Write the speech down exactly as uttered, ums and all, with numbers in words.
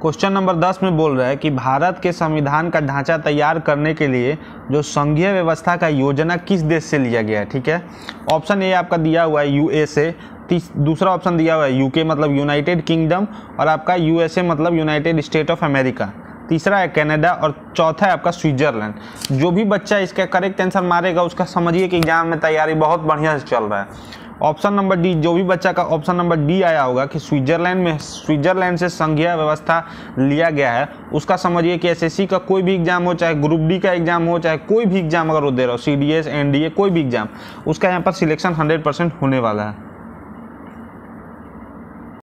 Question number दस में बोल रहा है कि भारत के संविधान का ढांचा तैयार करने के लिए जो संघीय व्यवस्था का योजना किस देश से लिया गया है। ठीक है, ऑप्शन ए आपका दिया हुआ है यूएसए, दूसरा ऑप्शन दिया हुआ है यूके मतलब यूनाइटेड किंगडम, और आपका यूएसए मतलब यूनाइटेड स्टेट ऑफ अमेरिका, तीसरा है कनाडा और चौथा है आपका स्विट्जरलैंड। जो भी बच्चा इसका करेक्ट आंसर मारेगा उसका समझिए कि एग्जाम में तैयारी बहुत बढ़िया से चल रहा है। ऑप्शन नंबर डी, जो भी बच्चा का ऑप्शन नंबर डी आया होगा कि स्विट्जरलैंड में स्विट्जरलैंड से संघीय व्यवस्था लिया गया है, उसका समझिए कि एसएससी का कोई भी एग्जाम हो, चाहे ग्रुप डी का एग्जाम हो, चाहे कोई भी एग्जाम अगर वो दे रहा हो, सीडीएस एनडीए कोई भी एग्जाम, उसका यहाँ पर सिलेक्शन हंड्रेड परसेंट होने वाला है।